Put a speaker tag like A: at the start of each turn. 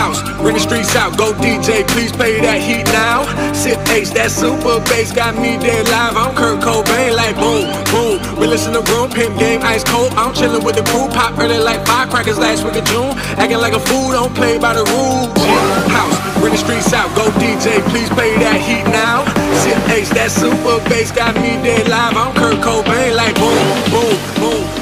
A: house, bring the streets out. Go DJ, please play that heat now. Sip H, that super bass got me dead live. I'm Kurt Cobain, like boom, boom. We listen to room, pimp game, ice cold. I'm chillin' with the crew, pop early like firecrackers last week of June. Acting like a fool, don't play by the rules. House, bring the streets out. Go DJ, please play that heat now. Sip H, that super bass got me dead live. I'm Kurt Cobain, like boom, boom, boom.